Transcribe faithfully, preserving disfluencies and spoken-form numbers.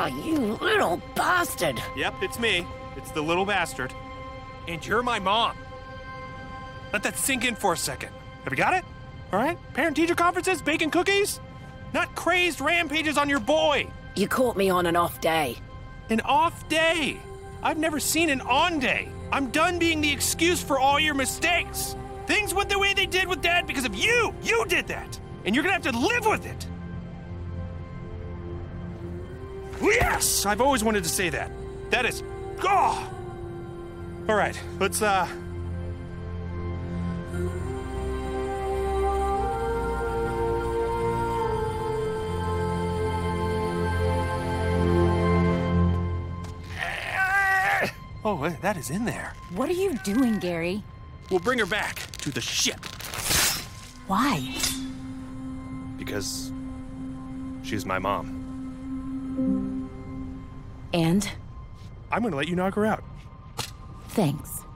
Oh, you little bastard. Yep, it's me. It's the little bastard. And you're my mom. Let that sink in for a second. Have you got it? All right? Parent-teacher conferences, baking cookies? Not crazed rampages on your boy. You caught me on an off day. An off day? I've never seen an on day. I'm done being the excuse for all your mistakes. Things went the way they did with Dad because of you. You did that. And you're gonna have to live with it. Yes! I've always wanted to say that. That is... Oh! All right, let's, uh... Oh, that is in there. What are you doing, Gary? We'll bring her back to the ship. Why? Because she's my mom. And? I'm gonna let you knock her out. Thanks.